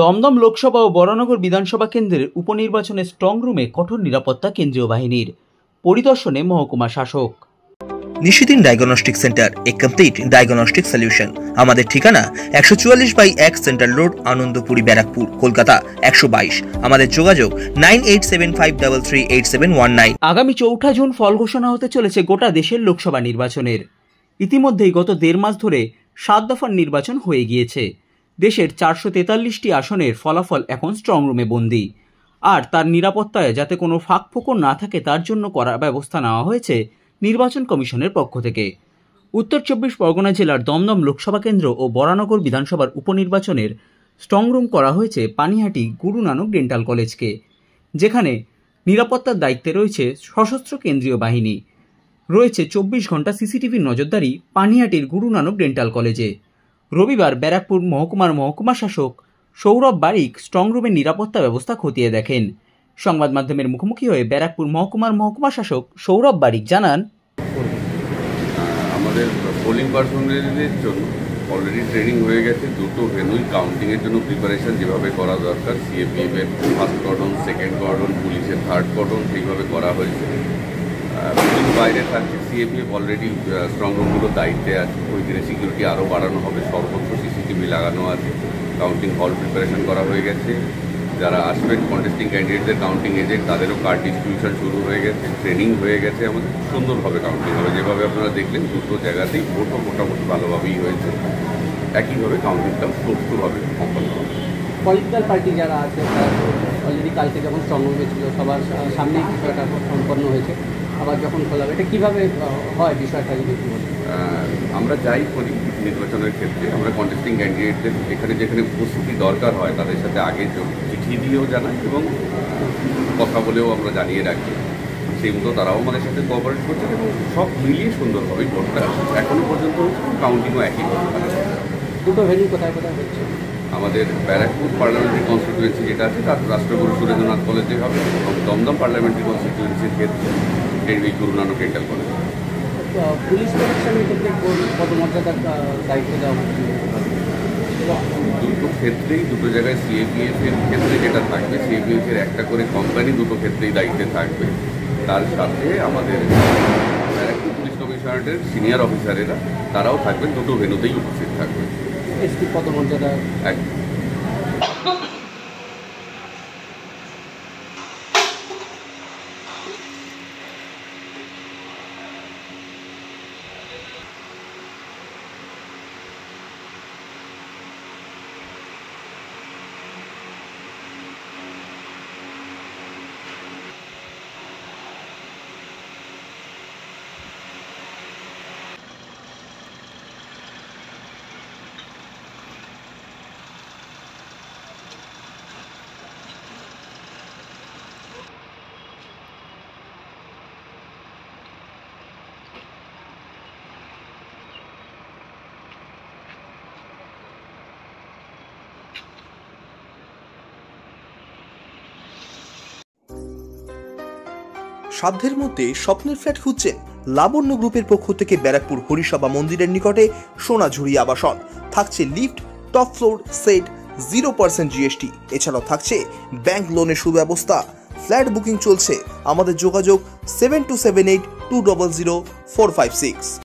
দমদম লোকসভা ও বরানগর বিধানসভা কেন্দ্রের উপনির্বাচনের স্ট্রং রুমে কঠোর নিরাপত্তা কেন্দ্রীয় বাহিনীর পরিদর্শনে মহকুমা শাসক। Nishidin diagnostic centre, a complete diagnostic solution. আমাদের ঠিকানা 144/1 সেন্ট্রাল রোড, আনন্দপুরি, ব্যারাকপুর, কলকাতা 122। আমাদের যোগাযোগ 9875338719। আগামী 4 জুন ফল ঘোষণা হতে চলেছে গোটা দেশের লোকসভা নির্বাচনের। ইতিমধ্যেই গত 1.5 মাস ধরে 7 দফার নির্বাচন হয়ে গিয়েছে। দেশের 443টি আসনের ফলাফল এখন স্ট্রং রুমে বন্দী। আর তার নিরাপত্তায় যাতে কোনো ফাঁকফোকর না থাকে তার জন্য করা ব্যবস্থা নেওয়া হয়েছে নির্বাচন কমিশনের পক্ষ থেকে। উত্তর 24 পরগনা জেলার দমদম লোকসভা কেন্দ্র ও বরানগর বিধানসভার উপনির্বাচনের স্ট্রং রুম করা হয়েছে পানিহাটি গুরু নানক ডেন্টাল কলেজকে, যেখানে নিরাপত্তার দায়িত্বে রয়েছে সশস্ত্র কেন্দ্রীয় বাহিনী। রয়েছে 24 ঘন্টা সিসিটিভির নজরদারি পানিহাটির গুরু নানক ডেন্টাল কলেজে। রবিবার ব্যারাকপুর মহকুমার মহকুমা শাসক সৌরভ বারিক স্ট্রং রুমের নিরাপত্তা ব্যবস্থা খতিয়ে দেখেন। সংবাদ মাধ্যমের মুখোমুখি হয়ে ব্যারাকপুর মহকুমার মহকুমা শাসক সৌরভ বারিক জানান, আমাদের পোলিং পার্সোনালদের জন্য অলরেডি ট্রেনিং হয়ে গেছে। দুটো ভেন্যুই কাউন্টিংয়ের জন্য প্রিপারেশন যেভাবে করা দরকার, সিএপিএফের ফার্স্ট কর্ডন, সেকেন্ড কর্ডন, পুলিশের থার্ড কর্ডন সেইভাবে করা হয়েছে। পুলিশ বাইরে থাকছে, সিএপিএফ অলরেডি স্ট্রং রুমগুলো দায়িত্বে আছে। ওইখানে সিকিউরিটি আরও বাড়ানো হবে, সর্বত্র সিসিটিভি লাগানো আছে। কাউন্টিং হল প্রিপারেশন করা হয়ে গেছে। যারা আসবেন কন্টেস্টিং ক্যান্ডিডেটদের কাউন্টিং এজেন্ট, তাদেরও কার্ড ডিস্ট্রিবিউশন শুরু হয়ে গেছে, ট্রেনিং হয়ে গেছে। আমাদের সুন্দরভাবে কাউন্টিং হবে, যেভাবে আপনারা দেখলেন দুটো জায়গাতেই ভোটও মোটামুটি ভালোভাবেই হয়েছে। একইভাবে কাউন্টিংটাও সুষ্ঠুভাবে সম্পন্ন হবে। পলিটিক্যাল পার্টি যারা আছে তারা অলরেডি কালকে যখন স্ট্রং রুমে ছিল সবার সামনেই বিষয়টা সম্পন্ন হয়েছে, আবার যখন খোলা হবে এটা কীভাবে হয় বিষয়টা যদি একটু বলি। আমরা যাই করি নির্বাচনের ক্ষেত্রে, আমরা কন্টেস্টিং ক্যান্ডিডেটদের যেখানে যেখানে উপস্থিতি দরকার হয় তাদের সাথে আগে চিঠি দিয়েও জানাই এবং কথা বলেও আমরা জানিয়ে রাখি। সেই মতো তারাও আমাদের সাথে কোঅপারেট করছে এবং সব মিলিয়ে সুন্দরভাবেই ভোটটা এখনও পর্যন্ত হচ্ছে। কাউন্টিংও একইভাবে ভালো। দুটো ভেন্যু কোথায় কোথায় হচ্ছে? আমাদের ব্যারাকপুর পার্লামেন্টারি কনস্টিটিউয়েন্সি যেটা আছে তার রাষ্ট্রগুরু সুরেন্দ্রনাথ কলেজে হবে এবং দমদম পার্লামেন্টারি কনস্টিটিউয়েন্সির ক্ষেত্রে এই Guru Nanak dental college. Police প্রোটেকশনের ক্ষেত্রে পদমর্যাদার দায়িত্ব দেওয়া হচ্ছে? দুটো ক্ষেত্রেই, দুটো জায়গায় সিএপিএফের ক্ষেত্রে যেটা থাকবে, সিএপিএফের একটা করে কোম্পানি দুটো ক্ষেত্রেই দায়িত্বে থাকবে। তার সাথে আমাদের ব্যারাকপুর পুলিশ কমিশনারেটের সিনিয়র অফিসারেরা তারাও থাকবেন, দুটো ভেন্যুতেই উপস্থিত থাকবে। এসপি পদমর্যাদা সাধ্যের মধ্যে স্বপ্নের ফ্ল্যাট খুঁজছেন? লাবণ্য গ্রুপের পক্ষ থেকে ব্যারাকপুর হরিসভা মন্দিরের নিকটে সোনাঝুরি আবাসন। থাকছে lift, top floor, set, 0% GST। এছাড়াও থাকছে ব্যাংক লোনের সুব্যবস্থা। ফ্ল্যাট বুকিং চলছে। আমাদের যোগাযোগ 7278200456।